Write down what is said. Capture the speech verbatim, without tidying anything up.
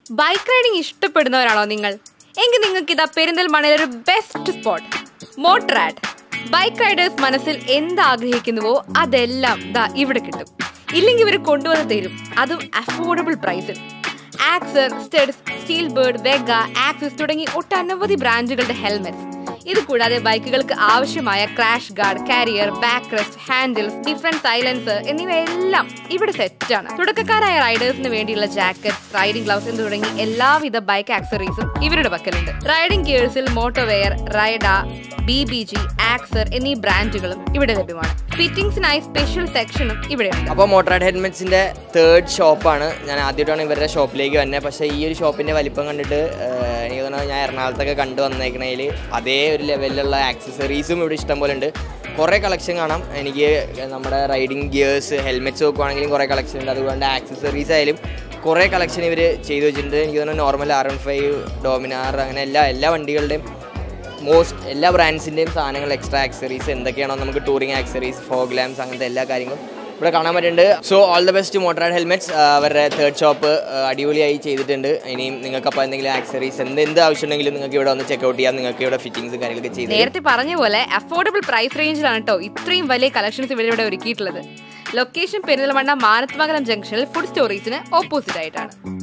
Bike riding ഇഷ്ടപ്പെടുന്നവരാണോ നിങ്ങൾ? എങ്കിൽ നിങ്ങൾക്ക് ഇതാ പെരിന്തൽമണ്ണയിൽ ഒരു best spot Motorrad. Bike riders മനസ്സിൽ എന്താഗ്രഹിക്കുന്നുവോ അതെല്ലാം ദാ ഇവിടെ കിട്ടും. ഇല്ലെങ്കിൽ ഇവർ കൊണ്ടുവന്ന് തരും, അതും അഫോർഡബിൾ പ്രൈസിൽ. Axor, Studds, Steelbird, Vega, Axis തുടങ്ങി ഒട്ടനവധി ബ്രാൻഡുകളുടെ ഹെൽമെറ്റ്സ്. ഇത് കൂടാതെ ബൈക്കുകൾക്ക് ആവശ്യമായ crash guard, carrier, back rest, handles, different silencer എന്നിവയെല്ലാം ഇവിടെ സെറ്റാണ്. തുടക്കക്കാരായ റൈഡേഴ്സിന് വേണ്ടിയുള്ള ജാക്കറ്റ്, റൈഡിംഗ് ഗ്ലൗസ് എന്ന് തുടങ്ങി എല്ലാവിധ ബൈക്ക് ആക്സറീസും ഇവരുടെ പക്കലുണ്ട്. റൈഡിംഗ് ഗിയേഴ്സിൽ Motowear, Raida, B B G, Axor എന്നീ ബ്രാൻഡുകളും ഇവിടെ ലഭ്യമാണ്. ഫിറ്റിംഗ്സിനായി സ്പെഷ്യൽ സെക്ഷനും ഇവിടെയുണ്ട്. അപ്പോൾ മോട്ടറാഡ് ഹെൽമെറ്റ്സിന്റെ തേർഡ് ഷോപ്പാണ്. ഞാൻ ആദ്യമായിട്ടാണ് ഇവരുടെ ഷോപ്പിലേക്ക് വന്നത്. പക്ഷേ ഈ ഒരു ഷോപ്പിന്റെ വലിപ്പം കണ്ടിട്ട് എനിക്ക് തോന്നുന്നത് ഞാൻ എറണാകുളത്തൊക്കെ കണ്ടു വന്നേക്കണേൽ അതേ ഒരു ലെവലിലുള്ള ആക്സസറീസും ഇവിടെ ഇഷ്ടം പോലെ ഉണ്ട്. കുറേ കളക്ഷൻ കാണാം. എനിക്ക് നമ്മുടെ റൈഡിങ് ഗിയേഴ്സ്, ഹെൽമെറ്റ്സ് നോക്കുവാണെങ്കിലും കുറേ കളക്ഷൻ ഉണ്ട്. അതുകൊണ്ട് ആക്സസറീസ് ആയാലും കുറേ കളക്ഷൻ ഇവർ ചെയ്തു വെച്ചിട്ടുണ്ട്. എനിക്ക് തോന്നുന്നു normal R N five, Dominar, അങ്ങനെ എല്ലാ എല്ലാ വണ്ടികളുടെയും മോസ്റ്റ് എല്ലാ ബ്രാൻഡ്സിൻ്റെയും സാധനങ്ങൾ, എക്സ്ട്രാ ആക്സറീസ് എന്തൊക്കെയാണോ നമുക്ക് ടൂറിങ് ആക്സറീസ്, ഫോഗ് ലാംപ്സ്, അങ്ങനത്തെ എല്ലാ കാര്യങ്ങളും ഇവിടെ കാണാൻ പറ്റുന്നുണ്ട്. So all the best Motorrad helmets. അവരുടെ തേർഡ് ഷോപ്പ് അടിപൊളിയായി ചെയ്തിട്ടുണ്ട്. ഇനിയും നിങ്ങൾക്ക് അപ്പോൾ എന്തെങ്കിലും ആക്സറീസ് എന്ത് എന്ത് ആവശ്യമുണ്ടെങ്കിലും നിങ്ങൾക്ക് ഇവിടെ ഒന്ന് ചെക്കൗട്ട് ചെയ്യാം. നിങ്ങൾക്ക് ഇവിടെ ഫിറ്റിംഗ്സ് കാര്യങ്ങളൊക്കെ ചെയ്ത് നേരത്തെ പറഞ്ഞ പോലെ അഫോർഡബിൾ പ്രൈസ് റേഞ്ചിലാണ് കേട്ടോ ഇത്രയും വലിയ കളക്ഷൻസ് ഇവിടെ ഇവിടെ ഒരുക്കിയിട്ടുള്ളത്. ലൊക്കേഷൻ പെരിന്തൽമണ്ണ മാനത്തമംഗലം ജംഗ്ഷനിൽ ഫുഡ് സ്റ്റോറീസിന് ഓപ്പോസിറ്റ് ആയിട്ടാണ്.